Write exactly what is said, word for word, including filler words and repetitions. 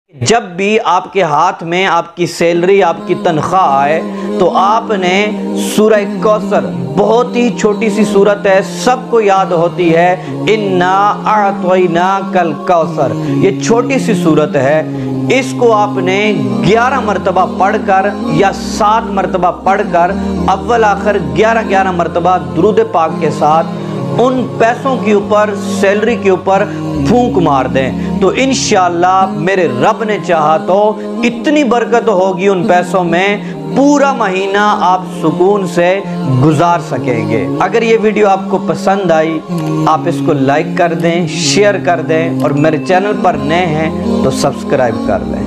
जब भी आपके हाथ में आपकी सैलरी, आपकी तनख्वाह आए तो आपने सूरह कौसर, बहुत ही छोटी सी सूरत है, सबको याद होती है, इन्ना अअतैना कल कौसर, ये छोटी सी सूरत है। इसको आपने ग्यारह मरतबा पढ़कर या सात मरतबा पढ़कर अव्वल आखिर ग्यारह ग्यारह मरतबा दुरूद पाक के साथ उन पैसों के ऊपर, सैलरी के ऊपर फूंक मार दें तो इंशाअल्लाह मेरे रब ने चाहा तो इतनी बरकत होगी उन पैसों में, पूरा महीना आप सुकून से गुजार सकेंगे। अगर ये वीडियो आपको पसंद आई, आप इसको लाइक कर दें, शेयर कर दें और मेरे चैनल पर नए हैं तो सब्सक्राइब कर लें।